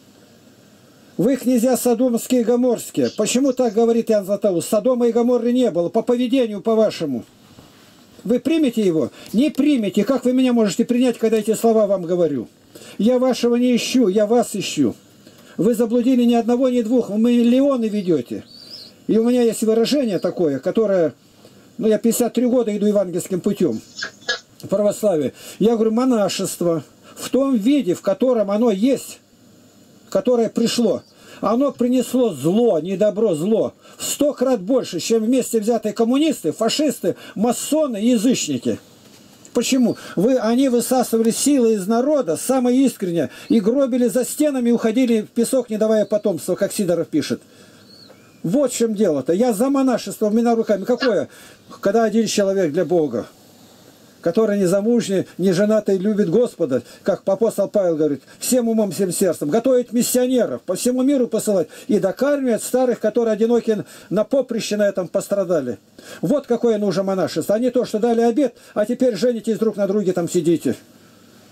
Вы, князья Содомские и Гоморские. Почему так говорит Иоанн Златоуст? Содома и Гоморры не было, по поведению, по-вашему. Вы примете его? Не примете. Как вы меня можете принять, когда эти слова вам говорю? Я вашего не ищу, я вас ищу. Вы заблудили ни одного, ни двух, вы миллионы ведете. И у меня есть выражение такое, которое... Ну, я 53 года иду евангельским путем в православии. Я говорю, монашество в том виде, в котором оно есть, которое пришло, оно принесло зло, не добро, зло, в 100 крат больше, чем вместе взятые коммунисты, фашисты, масоны, язычники. Почему? Они высасывали силы из народа, самое искреннее, и гробили за стенами, уходили в песок, не давая потомства, как Сидоров пишет. Вот в чем дело-то. Я за монашество, у меня руками. Какое? Когда один человек для Бога, который не замужний, не женатый, любит Господа, как апостол Павел говорит, всем умом, всем сердцем, готовить миссионеров, по всему миру посылать и докармливать старых, которые одиноки на поприще на этом пострадали. Вот какое нужно монашество. А не то, что дали обет, а теперь женитесь друг на друге, там сидите.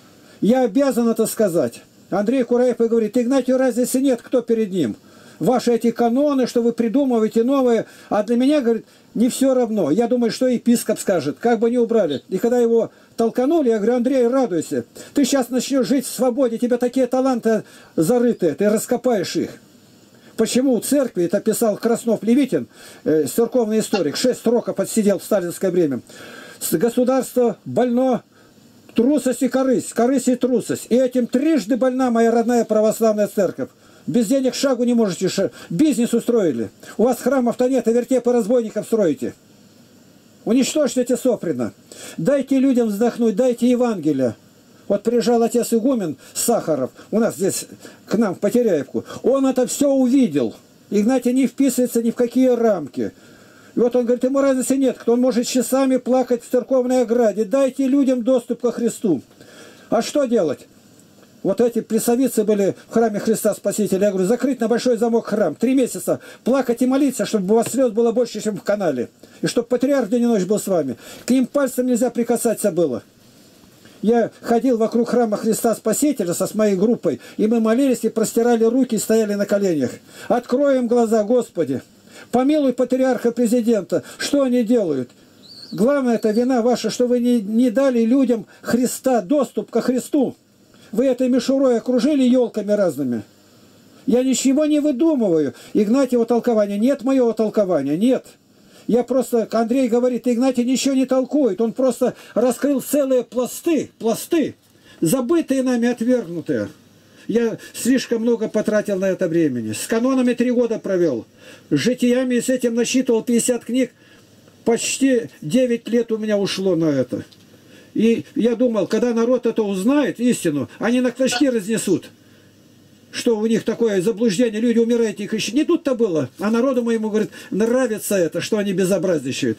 Я обязан это сказать. Андрей Кураев говорит: Игнатию разницы нет, кто перед ним. Ваши эти каноны, что вы придумываете новые. А для меня, говорит, не все равно. Я думаю, что епископ скажет, как бы не убрали. И когда его толканули, я говорю: Андрей, радуйся. Ты сейчас начнешь жить в свободе, у тебя такие таланты зарыты, ты раскопаешь их. Почему у церкви, это писал Краснов-Левитин, церковный историк, 6 сроков отсидел в сталинское время. Государство больно, трусость и корысть, корысть и трусость. И этим трижды больна моя родная православная церковь. Без денег шагу не можете, бизнес устроили. У вас храмов-то нет, а вертепы разбойников строите. Уничтожьте эти Соприна. Дайте людям вздохнуть, дайте Евангелие. Вот приезжал отец игумен Сахаров, у нас здесь, к нам в Потеряевку. Он это все увидел. Игнатий не вписывается ни в какие рамки. И вот он говорит: ему разницы нет, кто он может часами плакать в церковной ограде. Дайте людям доступ ко Христу. А что делать? Вот эти плесовицы были в храме Христа Спасителя. Я говорю: закрыть на большой замок храм. 3 месяца плакать и молиться, чтобы у вас слез было больше, чем в канале. И чтобы патриарх день и ночь был с вами. К ним пальцем нельзя прикасаться было. Я ходил вокруг храма Христа Спасителя с моей группой, и мы молились и простирали руки и стояли на коленях. Откроем глаза, Господи. Помилуй патриарха президента. Что они делают? Главное, это вина ваша, что вы не дали людям Христа, доступ ко Христу. Вы этой мишурой окружили елками разными. Я ничего не выдумываю. Игнатьево толкования. Нет моего толкования. Нет. Я просто, Андрей говорит, Игнатий ничего не толкует. Он просто раскрыл целые пласты, забытые нами, отвергнутые. Я слишком много потратил на это времени. С канонами 3 года провел. С житиями с этим насчитывал 50 книг. Почти 9 лет у меня ушло на это. И я думал, когда народ это узнает, истину, они на клочки разнесут. Что у них такое заблуждение, люди умирают, их еще. Не тут-то было. А народу моему, говорит, нравится это, что они безобразничают.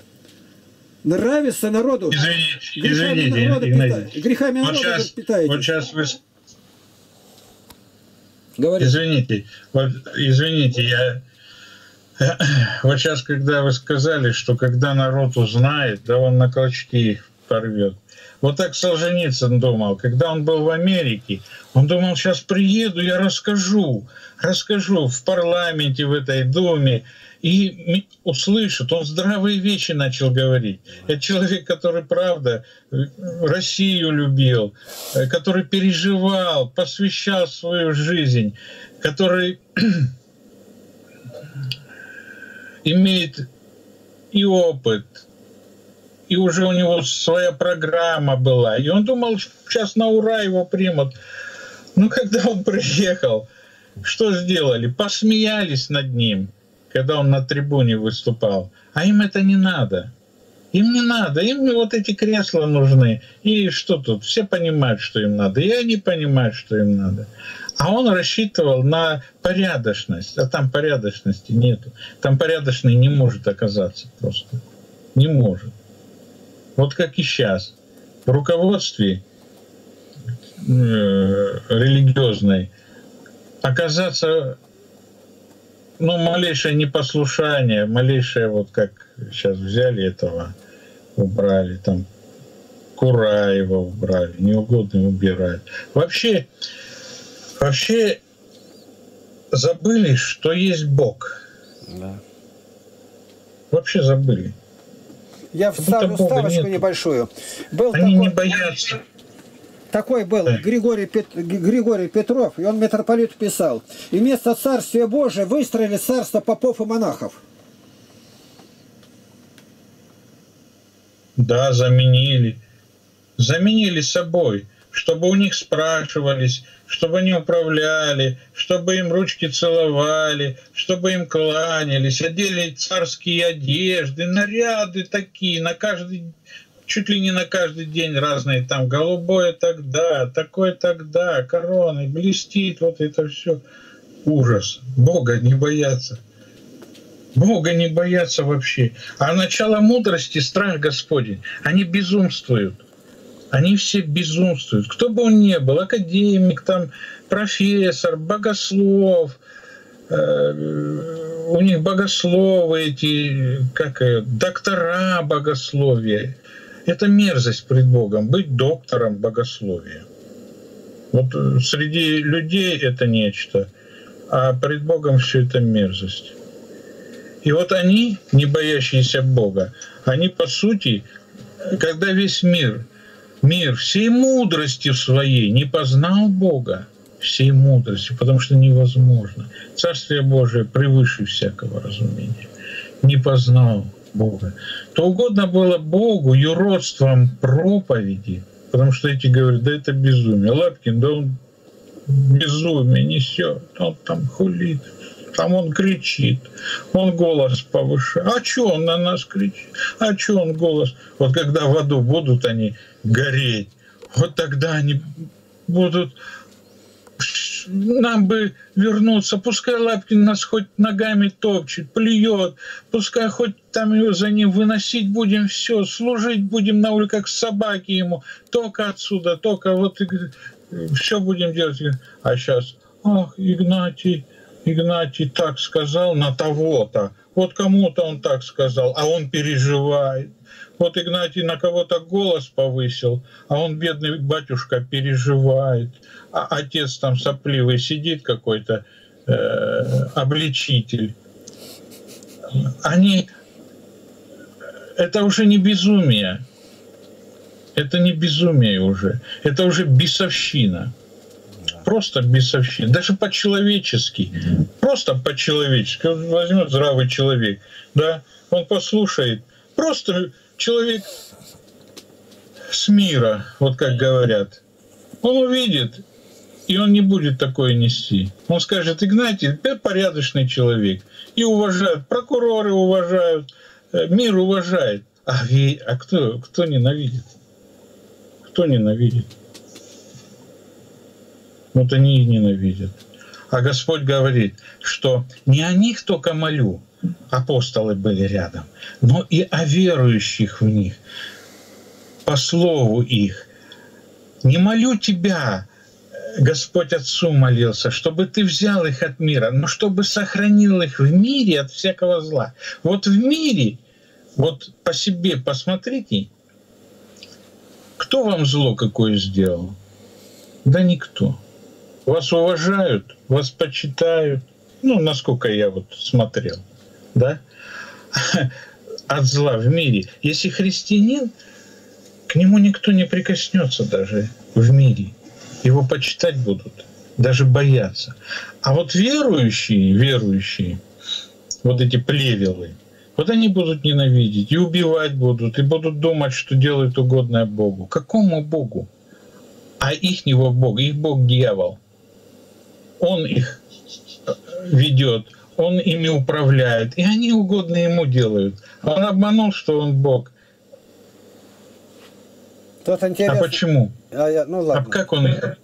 Нравится народу. Извините, Игнатий. Грехами народа питаете. Вот сейчас вы... Говорите. Извините, вот сейчас, когда вы сказали, что когда народ узнает, да он на клочки их порвет. Вот так Солженицын думал, когда он был в Америке, он думал: сейчас приеду, я расскажу в парламенте, в этой Думе, и услышат. Он здравые вещи начал говорить. Это человек, который, правда, Россию любил, который переживал, посвящал свою жизнь, который имеет и опыт, и уже у него своя программа была. И он думал, сейчас на ура его примут. Но когда он приехал, что сделали? Посмеялись над ним, когда он на трибуне выступал. А им это не надо. Им не надо. Им вот эти кресла нужны. И что тут? Все понимают, что им надо. И они понимают, что им надо. А он рассчитывал на порядочность. А там порядочности нету. Там порядочный не может оказаться просто. Не может. Вот как и сейчас. В руководстве религиозной оказаться, малейшее непослушание, малейшее, вот как сейчас взяли этого, убрали, там Кураева убрали, неугодно убирают. Вообще забыли, что есть Бог. Да. Вообще забыли. Я вставлю ставочку небольшую. Они не боятся. Такой был Григорий Петров, и он митрополиту писал: и вместо Царствия Божия выстроили царство попов и монахов. Да, заменили собой, чтобы у них спрашивались, чтобы они управляли, чтобы им ручки целовали, чтобы им кланялись, одели царские одежды, наряды такие, чуть ли не на каждый день разные, там голубое тогда, такое тогда, короны, блестит, вот это все. Ужас. Бога не боятся. Бога не боятся вообще. А начало мудрости — страх Господень. Они безумствуют. Они все безумствуют. Кто бы он ни был, академик, там, профессор, богослов, у них богословы эти, доктора богословия. Это мерзость пред Богом, быть доктором богословия. Вот среди людей это нечто, а пред Богом все это мерзость. И вот они, не боящиеся Бога, они по сути, когда весь мир всей мудростью своей не познал Бога, всей мудростью, потому что невозможно. Царствие Божие превыше всякого разумения. Не познал Бога. То угодно было Богу юродством проповеди, потому что эти говорят, да это безумие. Лапкин, да он безумие несет, он там хулит, там он кричит, он голос повышает. А что он на нас кричит? А что он голос? Вот когда в аду будут они гореть, вот тогда они будут... Нам бы вернуться, пускай Лапкин нас хоть ногами топчет, плюет, пускай хоть там его за ним выносить будем, все, служить будем на улице, как собаки ему, только отсюда, только вот все будем делать. А сейчас, ах, Игнатий так сказал на того-то, вот кому-то он так сказал, а он переживает. Вот Игнатий на кого-то голос повысил, а он, бедный батюшка, переживает. А отец там сопливый сидит какой-то, обличитель. Это уже не безумие. Это не безумие уже. Это уже бесовщина. Просто бесовщина. Даже по-человечески. Просто по-человечески. Он возьмет здравый человек, да, он послушает. Просто человек с мира, вот как говорят, он увидит, и он не будет такое нести. Он скажет, Игнатий, ты порядочный человек. И уважают, прокуроры уважают, мир уважает. А кто ненавидит? Кто ненавидит? Вот они и ненавидят. А Господь говорит, что не о них только молю, апостолы были рядом, но и о верующих в них, по слову их. Не молю тебя, Господь Отцу молился, чтобы ты взял их от мира, но чтобы сохранил их в мире от всякого зла. Вот в мире, вот по себе посмотрите, кто вам зло какое сделал? Да никто. Вас уважают, вас почитают, ну, насколько я вот смотрел, да, от зла в мире. Если христианин, к нему никто не прикоснется даже в мире. Его почитать будут, даже бояться. А вот верующие, вот эти плевелы, вот они будут ненавидеть и убивать будут, и будут думать, что делают угодное Богу. Какому Богу? А ихнего Бога, их Бог дьявол. Он их ведет, он ими управляет, и они угодно ему делают. Он обманул, что он Бог. А почему? Ну, ладно. А как он их?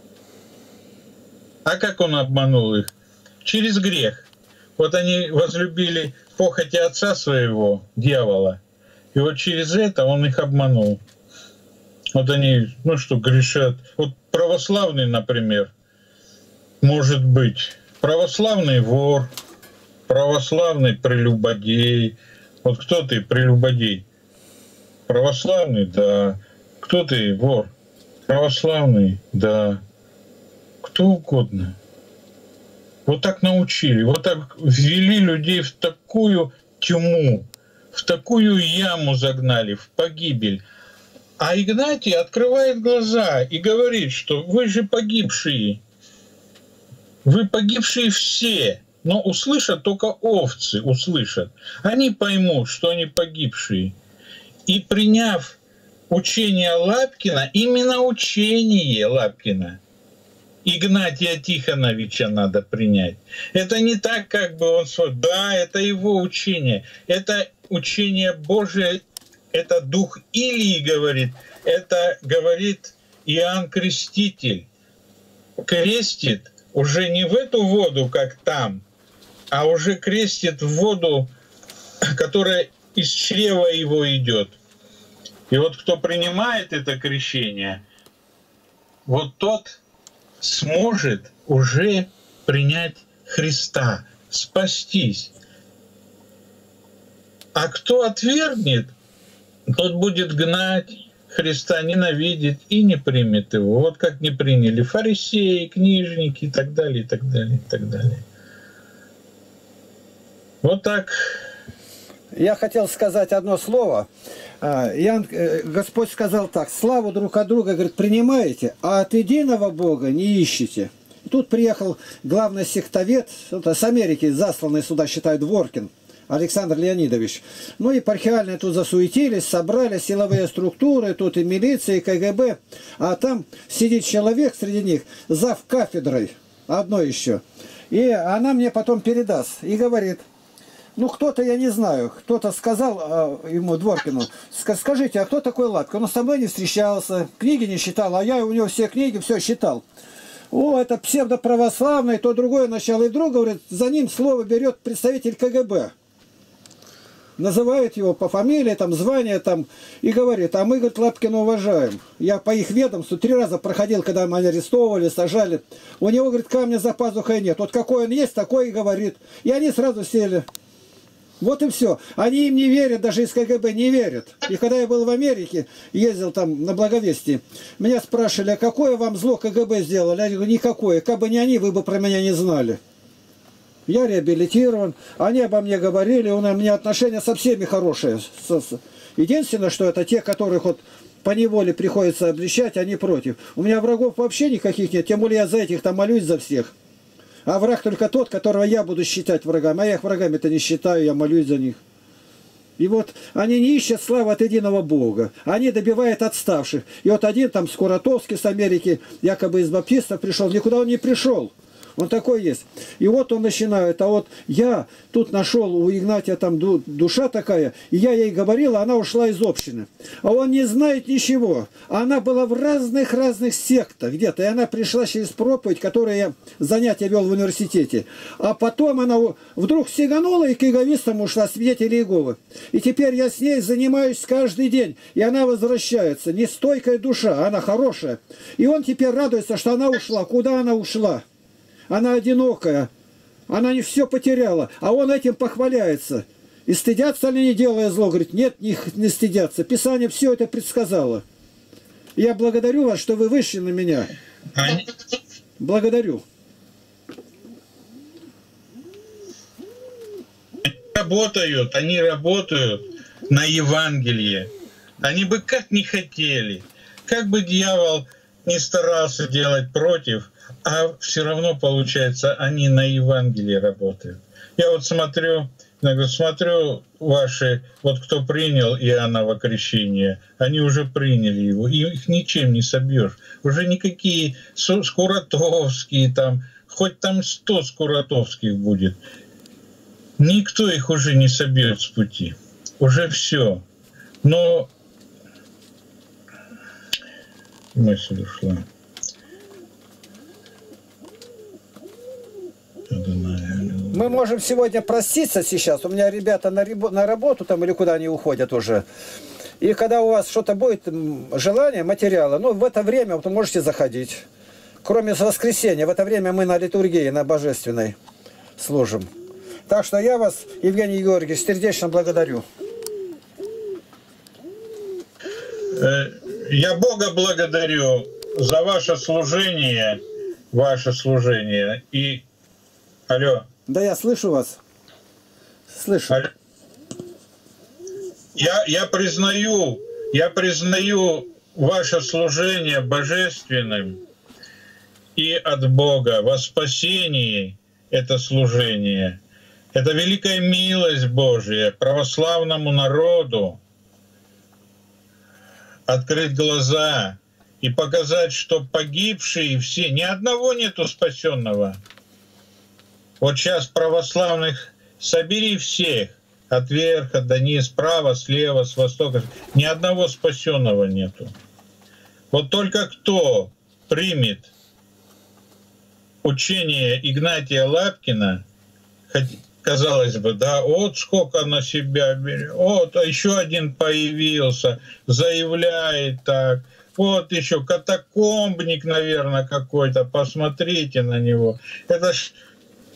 А как он обманул их? Через грех. Вот они возлюбили похоти отца своего, дьявола, и вот через это он их обманул. Вот они, ну что, грешат. Вот православный, например, может быть, православный вор, православный прелюбодей. Вот кто ты, прелюбодей? Православный, да. Кто ты, вор? Православный, да. Кто угодно. Вот так научили, вот так ввели людей в такую тьму, в такую яму загнали, в погибель. А Игнатий открывает глаза и говорит, что вы же погибшие. Вы погибшие все, но услышат только овцы, услышат. Они поймут, что они погибшие. И приняв учение Лапкина, именно учение Лапкина, Игнатия Тихоновича надо принять. Это не так, как бы он... Да, это его учение. Это учение Божие, это дух Илии говорит. Это говорит Иоанн Креститель. Крестит уже не в эту воду, как там, а уже крестит в воду, которая из чрева его идет. И вот кто принимает это крещение, вот тот сможет уже принять Христа, спастись. А кто отвергнет, тот будет гнать Христа ненавидит и не примет его. Вот как не приняли фарисеи, книжники и так далее, и так далее, и так далее. Вот так. Я хотел сказать одно слово. Господь сказал так: славу друг от друга, говорит, принимаете, а от единого Бога не ищете. Тут приехал главный сектовед с Америки, засланный сюда, считаю, Дворкин, Александр Леонидович. Ну, епархиальные тут засуетились, собрали силовые структуры, тут и милиция, и КГБ. А там сидит человек среди них, зав кафедрой, одно еще. И она мне потом передаст и говорит: ну, кто-то, я не знаю, кто-то сказал ему, Дворкину, скажите, а кто такой Лапкин? Он со мной не встречался, книги не читал, а я у него все книги, все читал. О, это псевдоправославный, то другое начало. И вдруг, говорит, за ним слово берет представитель КГБ. Называет его по фамилии, там, звание, там, и говорит: а мы, говорит, Лапкина уважаем. Я по их ведомству 3 раза проходил, когда мы арестовывали, сажали. У него, говорит, камня за пазухой нет. Вот какой он есть, такой и говорит. И они сразу сели. Вот и все. Они им не верят, даже из КГБ не верят. И когда я был в Америке, ездил там на Благовестие, меня спрашивали: а какое вам зло КГБ сделали? Я говорю: никакое. Как бы не они, вы бы про меня не знали. Я реабилитирован, они обо мне говорили, у меня отношения со всеми хорошие. Единственное, что это те, которых вот по неволе приходится обличать, они против. У меня врагов вообще никаких нет, тем более я за этих там молюсь за всех. А враг только тот, которого я буду считать врагом. А я их врагами-то не считаю, я молюсь за них. И вот они не ищут славы от единого Бога. Они добивают отставших. И вот один там Скуратовский с Америки, якобы из баптистов пришел. Никуда он не пришел. Он такой есть. И вот он начинает. А вот я тут нашел у Игнатия там душа такая, и я ей говорил, а она ушла из общины. А он не знает ничего. Она была в разных сектах где-то. И она пришла через проповедь, которую я занятия вел в университете. А потом она вдруг сиганула и к иеговистам ушла, свидетели Иеговы. И теперь я с ней занимаюсь каждый день. И она возвращается. Нестойкая душа, она хорошая. И он теперь радуется, что она ушла. Куда она ушла? Она одинокая, она не все потеряла, а он этим похваляется. И стыдятся ли, не делая зло? Говорит, нет, не стыдятся. Писание все это предсказало. Я благодарю вас, что вы вышли на меня. Благодарю. Они работают на Евангелие. Они бы как не хотели, как бы дьявол не старался делать против, а все равно, получается, они на Евангелии работают. Я вот смотрю ваши, вот кто принял Иоанново крещение, они уже приняли его, и их ничем не собьешь. Уже никакие Скуратовские, там, хоть там 100 Скуратовских будет, никто их уже не собьет с пути. Уже все. Но мысль ушла. Мы можем сегодня проститься сейчас. У меня ребята на работу там или куда они уходят уже. И когда у вас что-то будет, желание, материала, ну, в это время вот вы можете заходить. Кроме воскресенья, в это время мы на литургии, на божественной служим. Так что я вас, Евгений Георгиевич, сердечно благодарю. Я Бога благодарю за ваше служение. И алло. Да, я слышу вас. Слышу. Алло. Я признаю ваше служение божественным и от Бога. Во спасении это служение. Это великая милость Божия православному народу открыть глаза и показать, что погибшие все, ни одного нету спасенного. Вот сейчас православных собери всех, от верха до низа, справа, слева, с востока, ни одного спасенного нету. Вот только кто примет учение Игнатия Лапкина, казалось бы, да, вот сколько на себя берет, вот еще один появился, заявляет так, вот еще катакомбник, наверное, какой-то, посмотрите на него. Это ж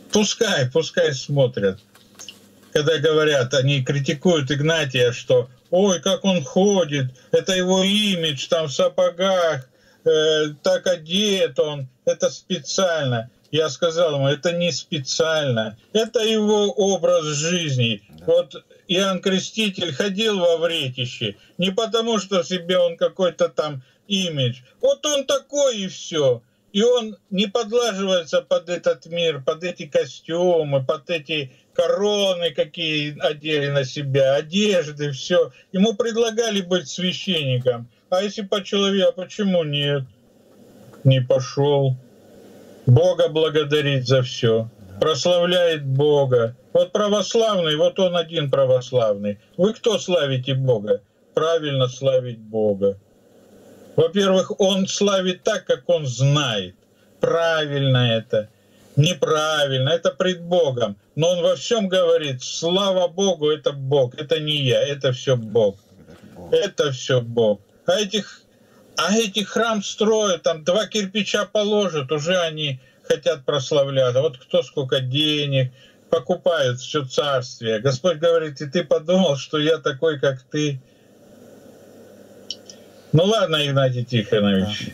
пускай смотрят. Когда говорят, они критикуют Игнатия, что ой, как он ходит, это его имидж, там в сапогах, так одет он, это специально. Я сказал ему, это не специально, это его образ жизни. Вот Иоанн Креститель ходил во вретище не потому, что в себе он какой-то там имидж. Вот он такой и все. И он не подлаживается под этот мир, под эти костюмы, под эти короны, какие одели на себя, одежды, все. Ему предлагали быть священником. А если по человеку, а почему нет? Не пошел. Бога благодарит за все. Прославляет Бога. Вот православный, вот он один православный. Вы кто славите Бога? Правильно славить Бога. Во-первых, он славит так, как он знает. Правильно это, неправильно, это пред Богом. Но он во всем говорит, слава Богу, это Бог, это не я, это все Бог. Это все Бог. А этих храм строят, там 2 кирпича положат, уже они хотят прославляться. Вот кто сколько денег, покупают все царствие. Господь говорит, и ты подумал, что я такой, как ты. Ну ладно, Игнатий Тихонович.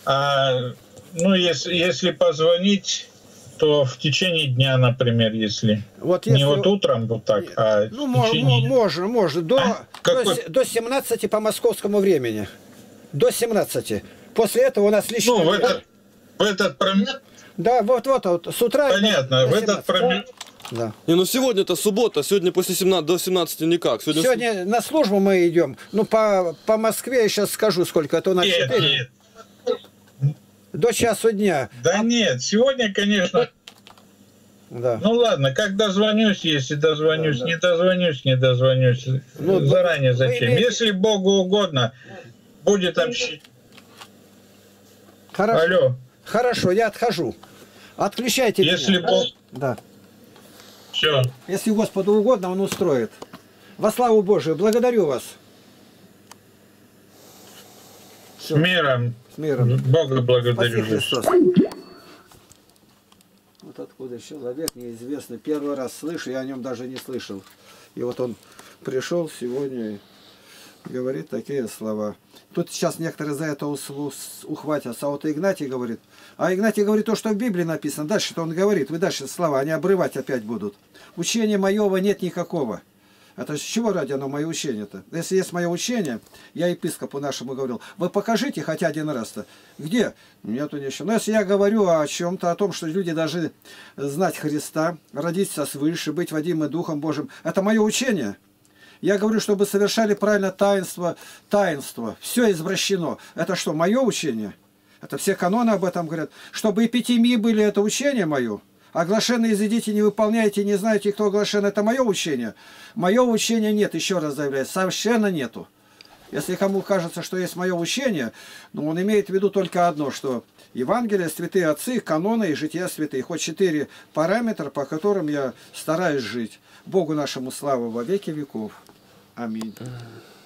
Если позвонить, то в течение дня, например, если. Вот если... Не вот утром вот так, а ну, в течение... можно. До 17 по московскому времени. До 17. После этого у нас лично... Ну, в этот промежуток... Да, вот, с утра... Понятно, в этот промежуток... Да. Не, ну сегодня-то суббота, сегодня после 17 до 17 никак. Сегодня на службу мы идем. Ну, по Москве я сейчас скажу, сколько. Это у нас 4. Нет. До часу дня. Да нет, сегодня, конечно... Да. Ну ладно, как дозвонюсь, если дозвонюсь, да. Не дозвонюсь. Ну, заранее зачем? Имеете... Если Богу угодно, будет общение. Хорошо. Алло. Хорошо, я отхожу. Отключайте если меня. Бог... Да. Все. Если Господу угодно, Он устроит. Во славу Божию, благодарю вас. Все. С миром. С миром. Бога благодарю. Вот откуда человек неизвестный. Первый раз слышу, я о нем даже не слышал. И вот он пришел сегодня и говорит такие слова. Тут сейчас некоторые за это ухватятся. А вот Игнатий говорит. А Игнатий говорит то, что в Библии написано. Дальше-то он говорит. Вы дальше слова, они обрывать опять будут. Учения моего нет никакого. Это с чего ради оно мое учение-то? Если есть мое учение, я епископу нашему говорил, вы покажите хотя один раз-то. Где? Нету ничего. Но если я говорю о чем-то, о том, что люди должны знать Христа, родиться свыше, быть водимы Духом Божьим, это мое учение. Я говорю, чтобы совершали правильно таинство. Все извращено. Это что, мое учение? Это все каноны об этом говорят. Чтобы эпитемии были, это учение мое. Оглашенные изыдите, не выполняете, не знаете, кто оглашен. Это мое учение. Мое учение нет, еще раз заявляю, совершенно нету. Если кому кажется, что есть мое учение, но он имеет в виду только одно, что Евангелие, святые отцы, каноны и жития святых. Хоть 4 параметра, по которым я стараюсь жить. Богу нашему славу во веки веков. Аминь.